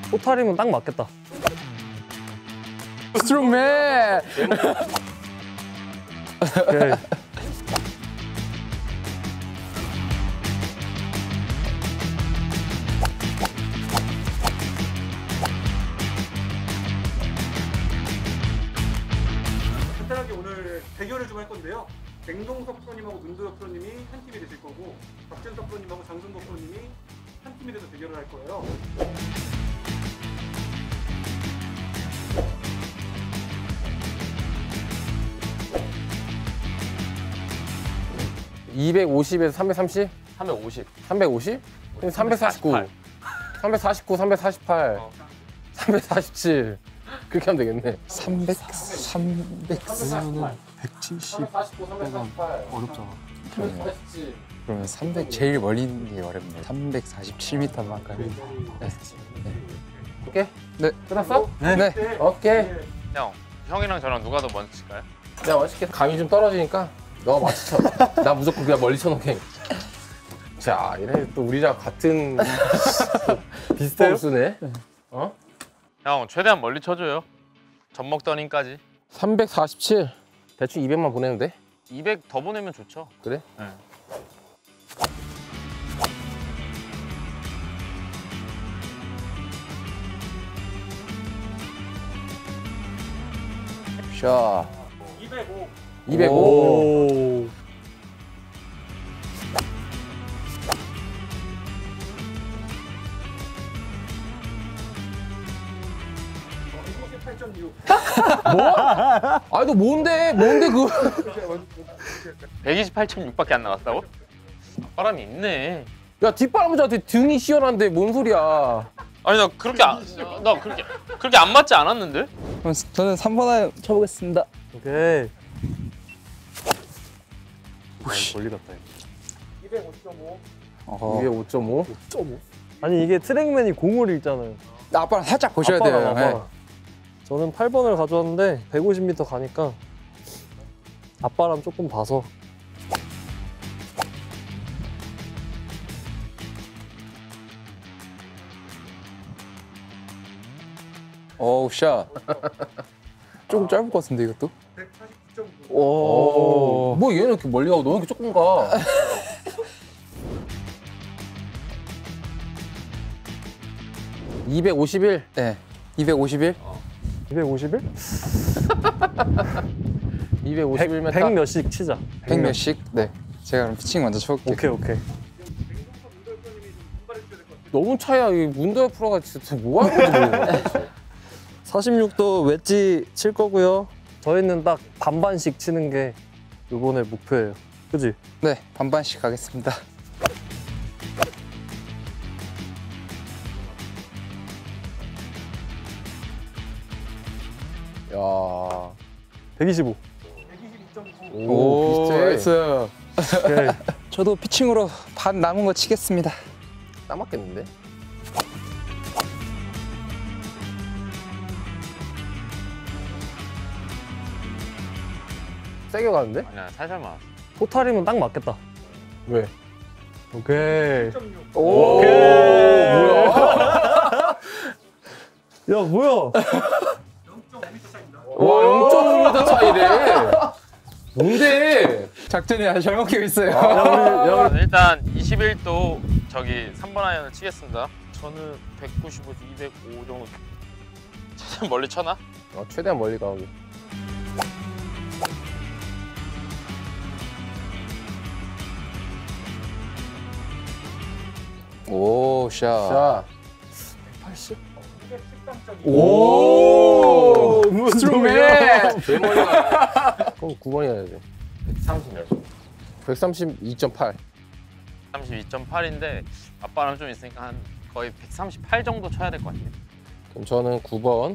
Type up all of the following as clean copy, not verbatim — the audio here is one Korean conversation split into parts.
토탈이면 딱 맞겠다. 스트롱맨. 오케이. 간단하게 오늘 대결을 좀 할 건데요. 갱동석 프로님하고 문도혁 프로님이 한 팀이 되실 거고 박준석 프로님하고 장승복 프로님이 한 팀이 돼서 대결을 할 거예요. (250에서 330) 350. 350? 349. 349, 348, 347. 그렇게 하면 되겠네. 300 300쓰면은 170 어렵잖아. 그러면 300 제일 멀리 있는 게 어렵네. 347m만 가요. 네. 오케이? 네. 끝났어? 네. 오케이. 형, 형이랑 저랑 누가 더 먼저 칠까요? 내가 멋있게 감이 좀 떨어지니까 너가 맞춰 쳐. 나 무조건 그냥 멀리 쳐놓게. 자, 이래 또 우리랑 같은 비슷해요? 쓰네. 어? 형, 최대한 멀리 쳐줘요. 젖먹더니까지. 347. 대충 200만 보내면 돼? 200 더 보내면 좋죠. 그래? 네. 샤. 205. 205. 오. 아니 너 뭔데? 뭔데 그? 128.6밖에 안 나갔다고? 바람이 있네. 야 뒷바람자한테 등이 시원한데 뭔 소리야? 아니 나 그렇게 그렇게 안 맞지 않았는데? 그럼 저는 3번 아이언 쳐보겠습니다. 오케이. 멀리 갔다. 205. 위에 5.5. 아니 이게 트랙맨이 공을 읽잖아요. 아빠랑 살짝 보셔야 돼요. 아빠랑, 네. 아빠랑. 저는 8번을 가져왔는데 150m 가니까 아빠랑 조금 봐서. 오우 샷. 조금 짧을 것 같은데 이것도? 149.9. 오. 뭐 얘는 이렇게 멀리 가고 너는 이렇게 조금 가. (251) 네. 251? 251? 251면 100 몇씩 치자. 100 몇씩? 네. 제가 그럼 피칭 먼저 쳐볼게요. 오케이 오케이. 갱동석 문도혁 프로님이 좀 분발해 주셔야 될 것 같아요. 너무 차야. 이 문도혁 프로가 진짜 뭐 하는 건지 모르겠어. 46도 웨지 칠 거고요. 저희는 딱 반반씩 치는 게 이번에 목표예요. 그지? 네. 반반씩 가겠습니다. 야. 125. 122.9. 오, 비슷해. 나이스. 오케이. 저도 피칭으로 반 남은 거 치겠습니다. 딱 맞겠는데? 세게 가는데? 아니야, 살살 맞았어. 토탈이면 딱 맞겠다. 왜? 오케이. 1.6. 오, 오케이. 뭐야? 야 뭐야? 0.5m 차입니다. 와, 0.5m 차이래. 뭔데? 작전이 아주 잘 먹히고 있어요. 저는 일단 21도 저기 3번 아이언을 치겠습니다. 저는 195, 205 정도. 최대한 멀리 쳐나? 최대한 멀리 가기. 오 샷. 자. 213.2. 오! 스트롱맨! 제일 멀리 가. 그럼 9번이 해야지. 130. 132.8. 32.8인데 아빠랑 좀 있으니까 한 거의 138 정도 쳐야 될 것 같아요. 그럼 저는 9번.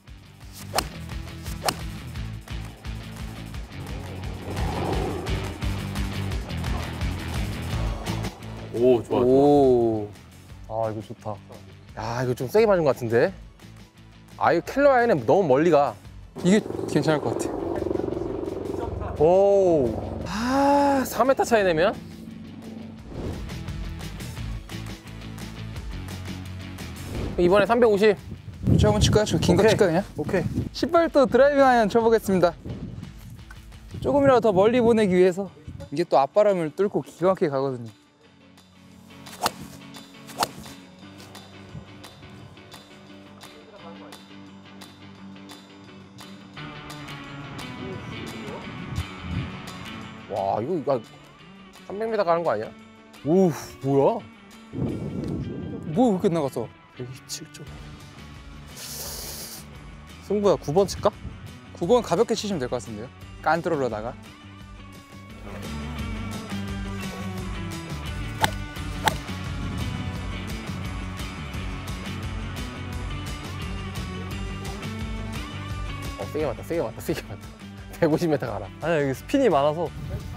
오, 좋아. 오. 아 이거 좋다. 야, 이거 좀 세게 맞은 것 같은데? 아, 이거 캘러라인은 너무 멀리 가. 이게 괜찮을 것 같아. 오. 아, 4m 차이 내면? 이번에 350. 저 한번 칠까요? 저 긴 거 오케이. 칠까 그냥? 오케이. 18도 드라이빙 아이언 쳐보겠습니다. 조금이라도 더 멀리 보내기 위해서. 이게 또 앞바람을 뚫고 기가 막히게 가거든요. 와, 이거 300m 가는 거 아니야? 오, 뭐야? 뭐 그렇게 나갔어? 127점. 승부야 9번 칠까? 9번 가볍게 치시면 될 것 같은데요? 깐뚜러러다가. 세게 맞다, 세게 맞다, 세게 맞다. 150m 가라. 아니야 여기 스핀이 많아서.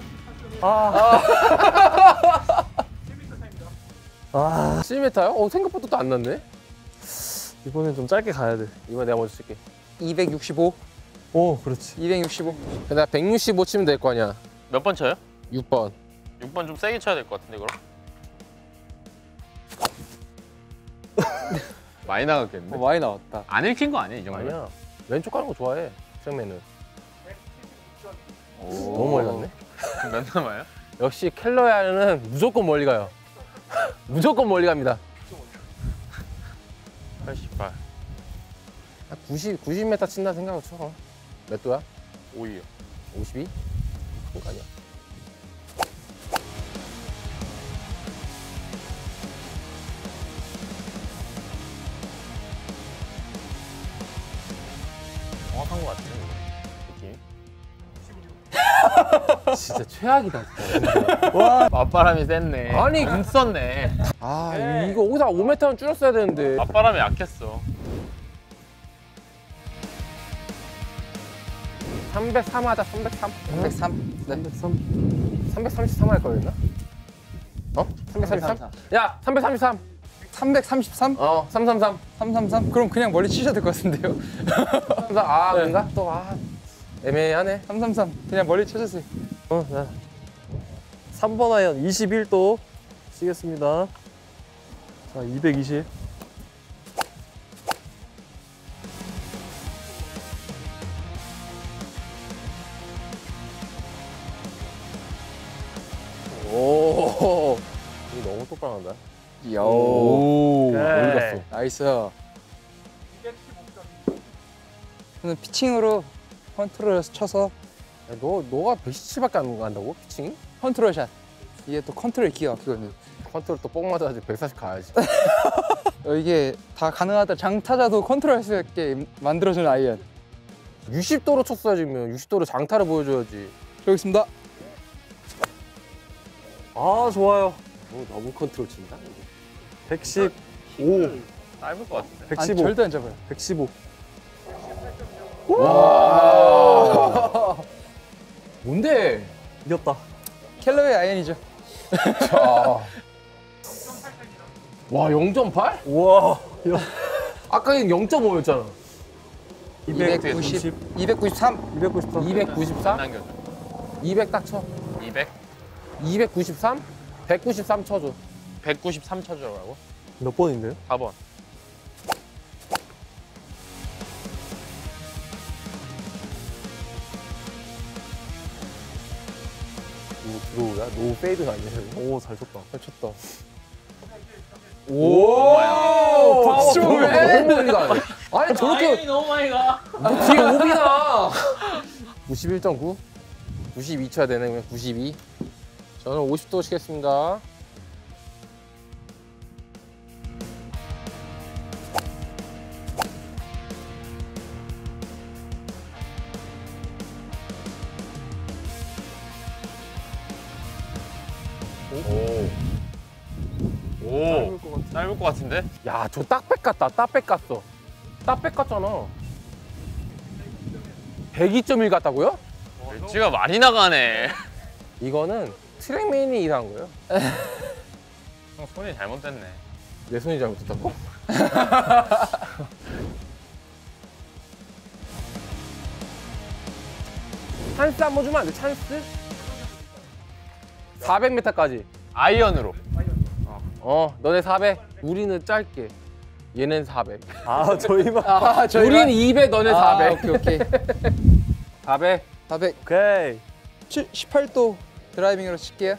아 7m요? 생각보다 또 안 났네. 이번엔 좀 짧게 가야 돼. 이번에 내가 먼저 칠게. 265, 오 그렇지. 265. 내가 165 치면 될 거 아니야. 몇 번 쳐요? 6번. 6번 좀 세게 쳐야 될 것 같은데 그럼? 많이 나갔겠네. 많이 나왔다. 안 읽힌 거 아니야 이 정도면? 아니야. 왼쪽 가는 거 좋아해. 생맨은. 너무 멀리 갔네. 몇 남아요? 역시 켈러야는 무조건 멀리 가요. 무조건 멀리 갑니다. 88. 90m 친다 생각을 쳐. 몇 도야? 5위요. 52? 그런 거 아니야. 정확한 것 같아요. 느낌. 진짜 최악이다. 진짜. 맞바람이 셌네. 아니, 안 썼네. 아, 이거 여기서 5m는 줄였어야 되는데. 맞바람이 약했어. 303 하자, 303. 303. 네. 333 할 거였나? 어? 333? 야, 333. 333? 333. 333? 그럼 그냥 멀리 치셔야 될 것 같은데요? 333. 아, 그런가? 또, 애매하네. 333. 그냥 멀리 쳐주세요. 네. 3번 아이언 21도 치겠습니다. 자 220. 오. 이거 너무 똑바로 한다. 이야. 오. 오케이. 멀리 갔어. 나이스. 저는 피칭으로 컨트롤 쳐서 야, 너가 117밖에 안 간다고? 피칭이? 컨트롤 샷. 이게 또 컨트롤 기가 막히거든요. 컨트롤 또 뻥 맞아가지고 140 가야지. 이게 다 가능하다. 장타자도 컨트롤 할 수 있게 만들어주는 아이언. 60도로 쳤어야지, 면 60도로 장타를 보여줘야지. 저기 있습니다. 아 좋아요. 너무 컨트롤 친다. 115. 짧을 것 같은데. 115. 절대 안 잡아요. 115. 뭔데? 이겼다. 켈러의 아이언이죠. 자. 와, 0.8? 우와. 아까 0.5였잖아. 290, 293. 293. 294? 남겨줘. 200 딱 쳐. 200? 293? 193 쳐줘. 193 쳐주라고? 몇 번인데요? 4번. 드로우야? 노 페이드가 아니야. 오 잘 쳤다. 잘 쳤다. 오! 박수! 너무 멀리 가네. 아니, 저렇게 너무 많이 가. 뒤에 오비나. 91.9? 92 쳐야 되네, 그냥 92. 저는 50도 치겠습니다. 오. 짧을 것 같은데? 야, 저 딱백 같다. 딱백 같어. 딱백 같잖아. 102.1 같다고요? 엣지가 많이 나가네. 이거는 트랙맨이 이상한 거예요. 형 손이 잘못됐네. 내 손이 잘못됐다고? 찬스 한번 주면 안 돼? 찬스? 400m까지. 아이언으로. 너네 400. 우리는 짧게. 얘는 400. 아 저희만. 아, 우린 200, 너네 400. 오케이. 400. 400. 오케이. 18도 드라이빙으로 칠게요.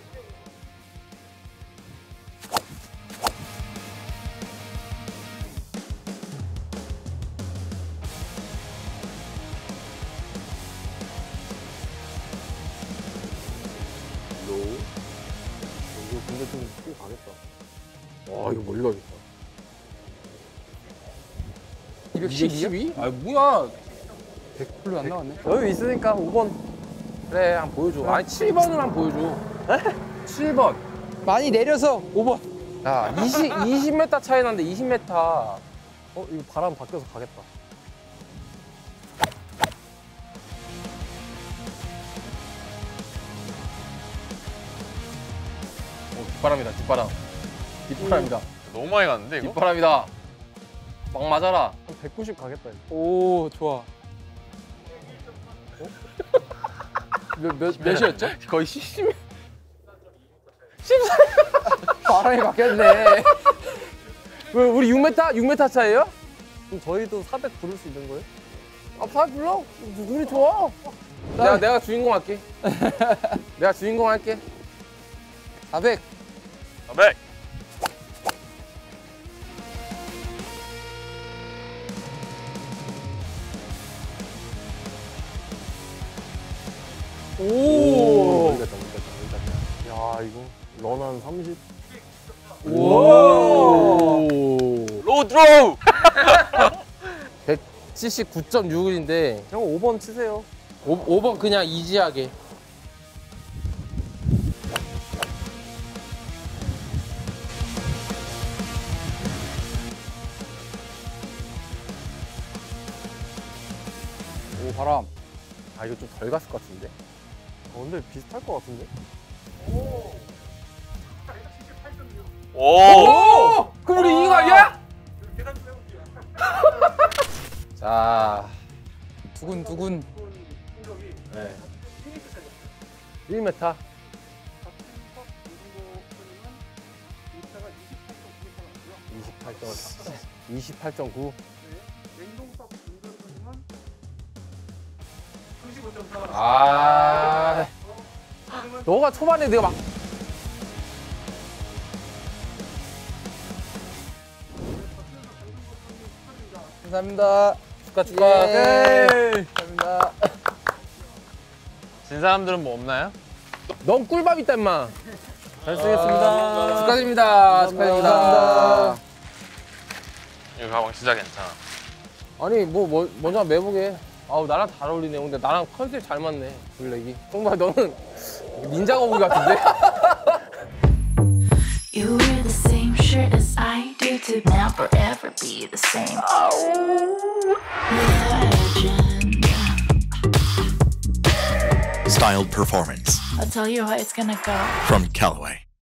이거 근데 좀 크게 가겠다. 와, 이거 멀리 가겠다. 212? 212? 아, 뭐야. 별로 안 나왔네. 여유 있으니까 5번. 그래, 한번 보여줘. 아니, 7번을 한번 보여줘. 7번. 많이 내려서 5번. 야, 20m 차이 난데 20m. 이거 바람 바뀌어서 가겠다. 뒷바람이다, 뒷바람. 뒷바람이다. 너무 많이 갔는데 이거? 뒷바람이다. 막 맞아라. 한 190 가겠다. 이거. 오, 좋아. 몇이었죠? 거의 10. 바람이 바뀌었네. 왜, 우리 6m 차이에요? 그럼 저희도 400 부를 수 있는 거예요? 아, 다 불러. 눈이 좋아. 내가 주인공 할게. 내가 주인공 할게. 400. 400. 오. 모르겠다. 야 이거 런 한 30. 오. 로우 드로우. 179.6인데 형 5번 치세요. 5번 그냥 이지하게. 오, 바람. 아, 이거 좀 덜 갔을 것 같은데. 근데 비슷할 것 같은데? 오. 그럼 우리 이거 아니야? 계산 좀 해볼게요. 자, 두근두근. 성적이 네. 1m 차이였어요. 1m. 박준석, 장준고 프로님은 A차가 28.9m 나왔고요. 28.9. 네, 냉동석 윤도 프로님은 35.4가 나왔어요. 아, 너가 초반에 내가 막. 감사합니다. 축하. 예. 감사합니다. 진 사람들은 뭐 없나요? 넌 꿀밥 있다 임마. 잘 쓰겠습니다. 축하드립니다. 축하드립니다. 감사합니다. 이 가방 진짜 괜찮아. 아니 뭐 먼저 한번 매보게. 아우 나랑 잘 어울리네. 근데 나랑 컨셉 잘 맞네. 블랙이. 정말 너는 닌자 거북이 같은데? You wear the same shirt as I do to now forever be the same. Legend. Styled performance I'll tell you how it's gonna go. from Callaway.